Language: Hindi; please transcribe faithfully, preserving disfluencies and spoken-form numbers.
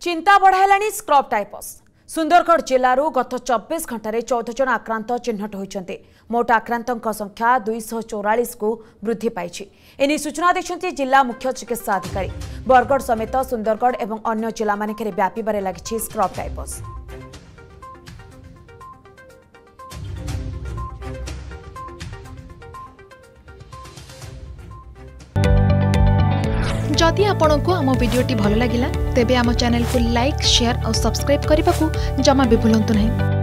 चिंता बढ़ाइलाणी स्क्रब टाइफस। सुंदरगढ़ जिलूर गत चौबीस घंटे चौदह जन आक्रांत चिन्हट होती। मोट आक्रांतों संख्या दुईश चौरालीस को वृद्धि पाई। एने सूचना देते जिला मुख्य चिकित्सा अधिकारी। बरगढ़ समेत सुंदरगढ़ और अन्य जिला मानक व्यापार लगी स्क्रब टाइफस। जदि आपंक आम भिडी भल लगा तेब आम चैनल को लाइक शेयर और सब्सक्राइब करने को जमा भी भूलु नहीं।